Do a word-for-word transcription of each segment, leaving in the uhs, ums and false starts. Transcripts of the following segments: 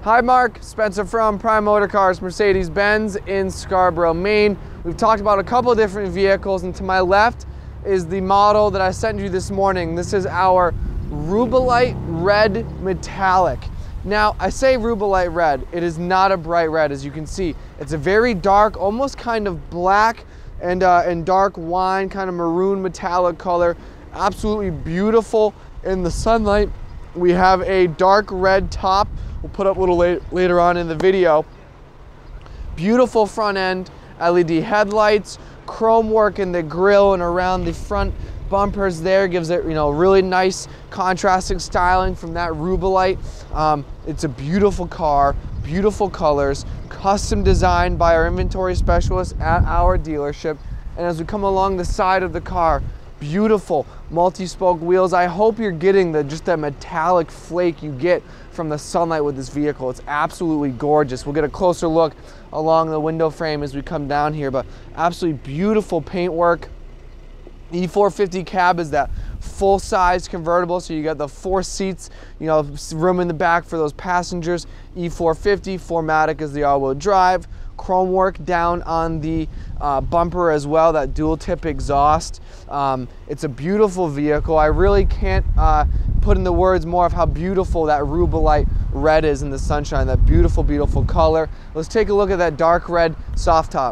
Hi Mark, Spencer from Prime Motor Cars, Mercedes-Benz in Scarborough, Maine. We've talked about a couple of different vehicles, and to my left is the model that I sent you this morning. This is our Rubellite Red Metallic. Now, I say Rubellite Red. It is not a bright red, as you can see. It's a very dark, almost kind of black and, uh, and dark wine, kind of maroon metallic color. Absolutely beautiful in the sunlight. We have a dark red top. We'll put up a little late, later on in the video. Beautiful front end, L E D headlights, chrome work in the grille and around the front bumpers there gives it, you know, really nice contrasting styling from that Rubellite. Um, it's a beautiful car, beautiful colors, custom designed by our inventory specialist at our dealership. And as we come along the side of the car, beautiful multi-spoke wheels. I hope you're getting the just that metallic flake you get from the sunlight with this vehicle. It's absolutely gorgeous. We'll get a closer look along the window frame as we come down here, but absolutely beautiful paintwork. E four fifty cab is that full-size convertible, so you got the four seats, you know, room in the back for those passengers. E four fifty, four matic is the all-wheel drive. Chrome work down on the uh, bumper as well, that dual tip exhaust. Um, it's a beautiful vehicle. I really can't uh, put in the words more of how beautiful that Rubellite red is in the sunshine, that beautiful, beautiful color. Let's take a look at that dark red soft top.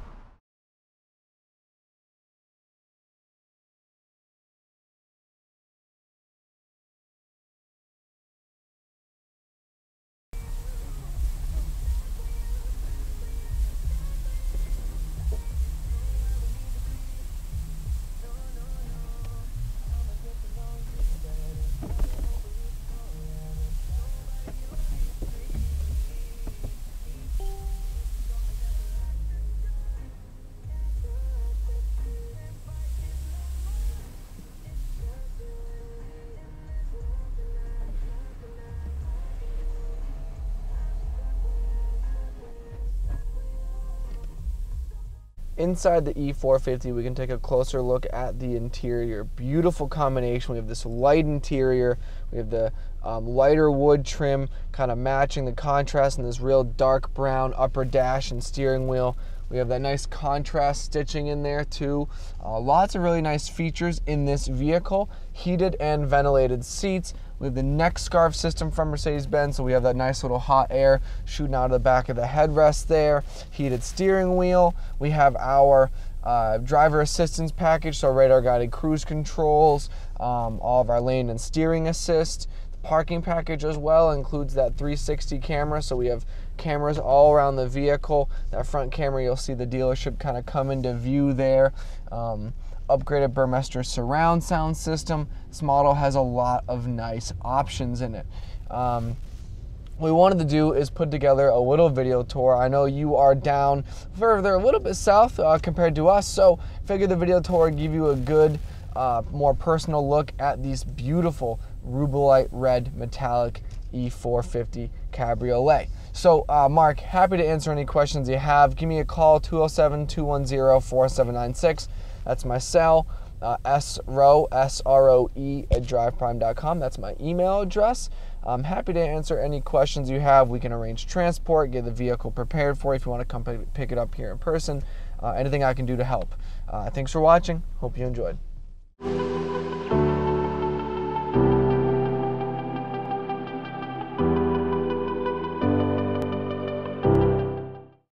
Inside the E four fifty, we can take a closer look at the interior. Beautiful combination. We have this light interior. We have the um, lighter wood trim kind of matching the contrast and this real dark brown upper dash and steering wheel. We have that nice contrast stitching in there too. Uh, lots of really nice features in this vehicle. Heated and ventilated seats. We have the neck scarf system from Mercedes-Benz, so we have that nice little hot air shooting out of the back of the headrest there. Heated steering wheel. We have our uh, driver assistance package, so radar guided cruise controls, um, all of our lane and steering assist. Parking package as well includes that three sixty camera, so we have cameras all around the vehicle. That front camera, you'll see the dealership kind of come into view there. Um, upgraded Burmester surround sound system. This model has a lot of nice options in it. Um, what we wanted to do is put together a little video tour. I know you are down further a little bit south uh, compared to us, so figured the video tour would give you a good, uh, more personal look at these beautiful Rubellite Red Metallic E four fifty Cabriolet. So uh, Mark, happy to answer any questions you have. Give me a call, two oh seven, two one zero, four seven nine six. That's my cell. Uh, S R O, S R O E at drive prime dot com. That's my email address. I'm happy to answer any questions you have. We can arrange transport, get the vehicle prepared for you if you want to come pick it up here in person. Uh, anything I can do to help. Uh, thanks for watching. Hope you enjoyed.